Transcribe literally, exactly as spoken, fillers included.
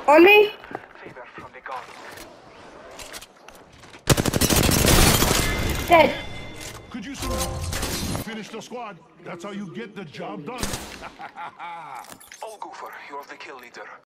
On me. Favor from the gods. Dead. Could you some finish the squad? That's how you get the job done. All Goofer, you're the kill leader.